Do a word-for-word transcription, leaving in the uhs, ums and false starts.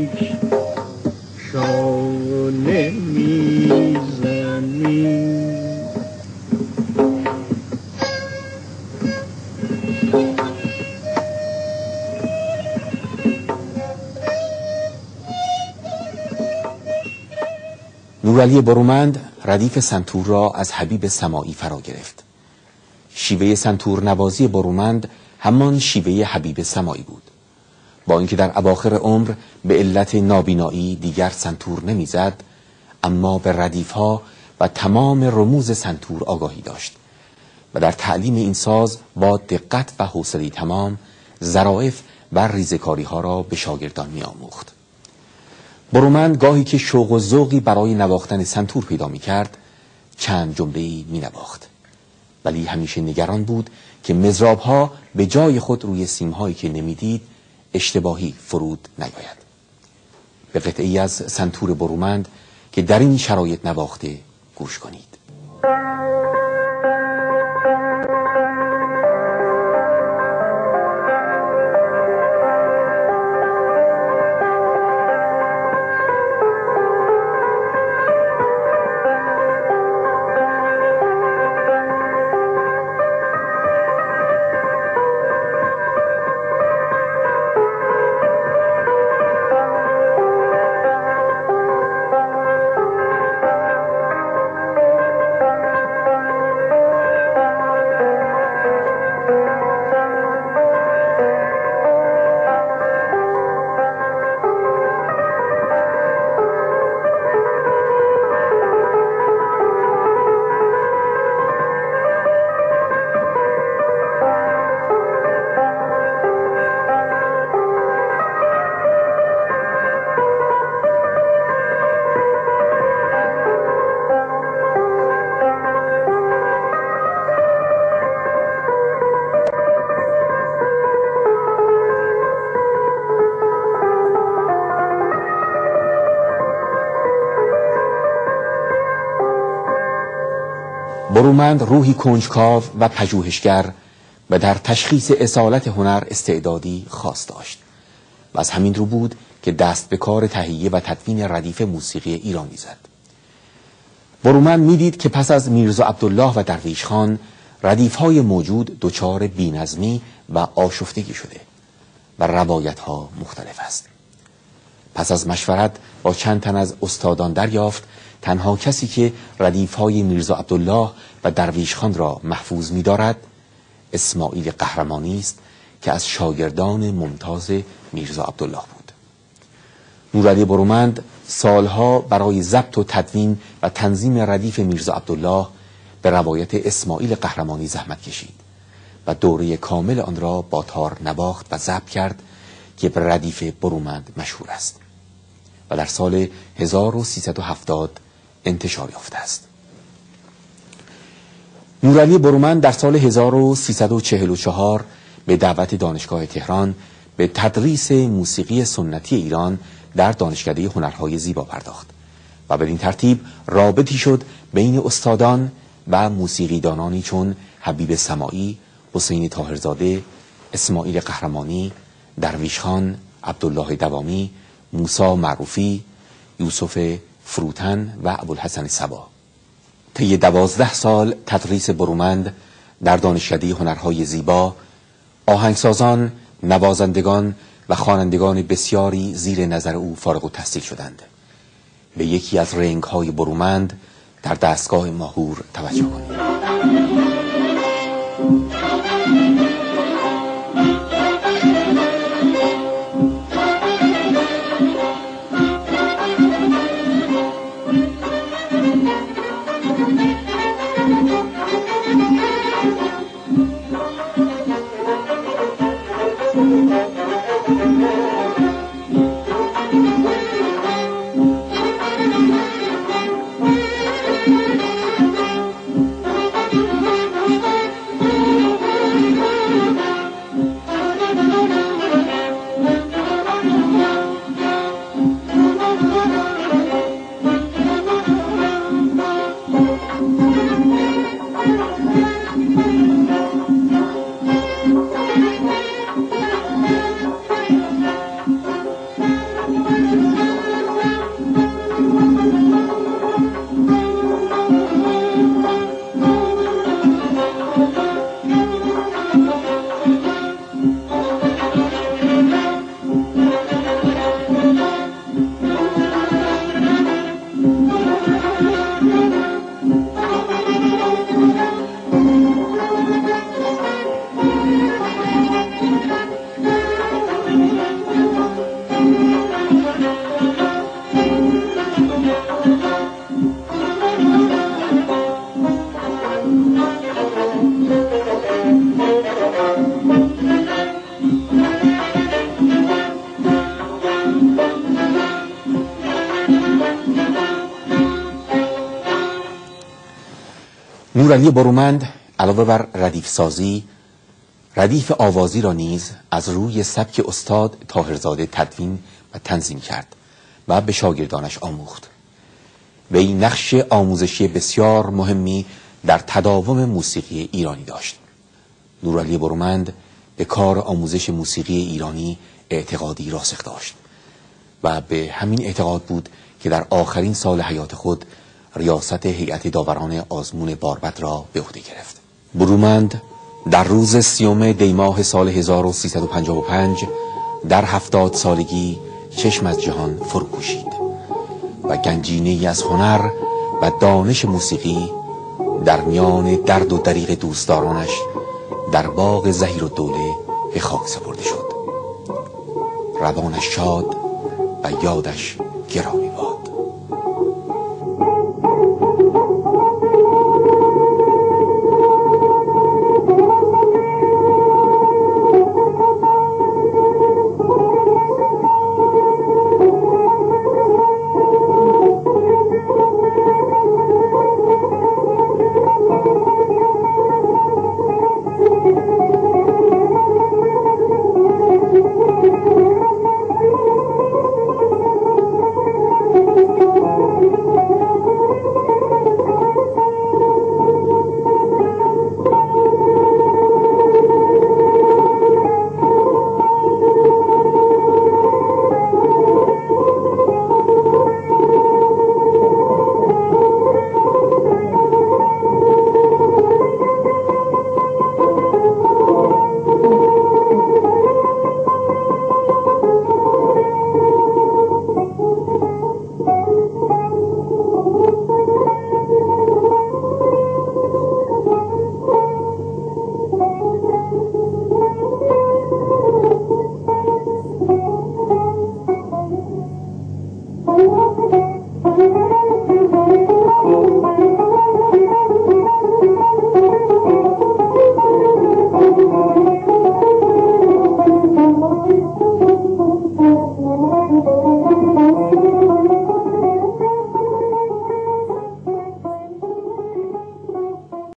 نیک شانه میزنی. نورعلی برومند ردیف سنتور را از حبیب سماعی فرا گرفت. شیوه سنتور نوازی برومند همان شیوه حبیب سماعی بود. با اینکه در اواخر عمر به علت نابینایی دیگر سنتور نمیزد، اما به ردیفها و تمام رموز سنتور آگاهی داشت و در تعلیم این ساز با دقت و حوصله تمام ظرافت و ریزکاری ها را به شاگردان می آموخت. برومند گاهی که شوق و ذوقی برای نواختن سنتور پیدا می کرد چند جمله‌ای می نواخت، ولی همیشه نگران بود که مضراب‌ها به جای خود روی سیم‌هایی که نمی‌دید اشتباهی فرود نیاید. به قطعی از سنتور برومند که در این شرایط نواخته گوش کنید. برومند روحی کنجکاو و پژوهشگر و در تشخیص اصالت هنر استعدادی خاص داشت و از همین رو بود که دست به کار تهیه و تدوین ردیف موسیقی ایرانی زد. برومند میدید که پس از میرزا عبدالله و درویش خان ردیف‌های موجود دچار بی‌نظمی و آشفتگی شده و روایت‌ها مختلف است. پس از مشورت با چند تن از استادان دریافت تنها کسی که ردیف‌های میرزا عبدالله و درویش خان را محفوظ می‌دارد اسماعیل قهرمانی است که از شاگردان ممتاز میرزا عبدالله بود. نورعلی برومند سالها برای ضبط و تدوین و تنظیم ردیف میرزا عبدالله به روایت اسماعیل قهرمانی زحمت کشید و دوره کامل آن را با تار نواخت و ضبط کرد که به ردیف برومند مشهور است و در سال هزار و سیصد و هفتاد انتشار یافته است. نورعلی برومند در سال هزار و سیصد و چهل و چهار به دعوت دانشگاه تهران به تدریس موسیقی سنتی ایران در دانشکده هنرهای زیبا پرداخت و بدین ترتیب رابطی شد بین استادان و موسیقیدانانی چون حبیب سماعی، حسین طاهرزاده، اسماعیل قهرمانی، درویش خان، عبدالله دوامی، موسی معروفی، یوسف فروتن و ابوالحسن صبا. طی دوازده سال تدریس برومند در دانشکده هنرهای زیبا، آهنگسازان، نوازندگان و خوانندگان بسیاری زیر نظر او فارغ التحصیل شدند. به یکی از رنگ‌های برومند در دستگاه ماهور توجه کنید. نورعلی برومند علاوه بر ردیف سازی، ردیف آوازی را نیز از روی سبک استاد طاهرزاده تدوین و تنظیم کرد و به شاگردانش آموخت. وی نقش آموزشی بسیار مهمی در تداوم موسیقی ایرانی داشت. نورعلی برومند به کار آموزش موسیقی ایرانی اعتقادی راسخ داشت و به همین اعتقاد بود که در آخرین سال حیات خود ریاست هیئت داوران آزمون باربد را به عهده گرفت. برومند در روز سیوم دی ماه سال هزار و سیصد و پنجاه و پنج در هفتاد سالگی چشم از جهان فرو پوشید و گنجینه‌ای از هنر و دانش موسیقی در میان درد و دریغ دوستدارانش در باغ ظهیرالدوله به خاک سپرده شد. روانش شاد و یادش گرامی باد.